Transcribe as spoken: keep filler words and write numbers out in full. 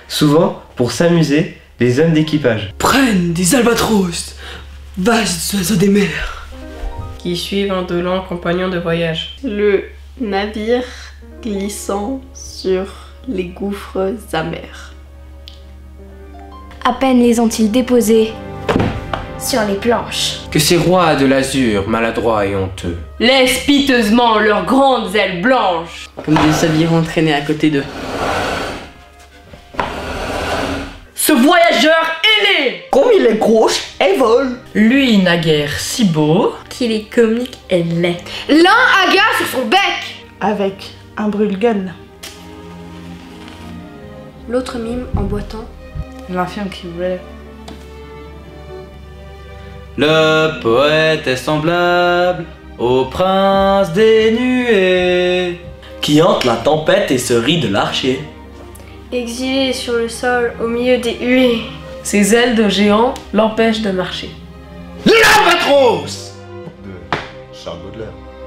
Souvent, pour s'amuser, les hommes d'équipage prennent des albatros, vastes oiseaux des mers, qui suivent un dolent compagnon de voyage. Le navire glissant sur les gouffres amers. À peine les ont-ils déposés sur les planches que ces rois de l'azur, maladroits et honteux, laissent piteusement leurs grandes ailes blanches, comme des savirons traînés à côté d'eux. Ce voyageur ailé, comme il est gauche et vole, lui naguère si beau, qu'il est comique et laid. L'un hagard sur son bec, avec un brûle-gueule. L'autre mime en boitant. L'infirme qui voulait. Le poète est semblable au prince des nuées, qui hante la tempête et se rit de l'archer. Exilé sur le sol au milieu des huées. ses ailes de géant l'empêchent de marcher. L'Albatros de Charles Baudelaire.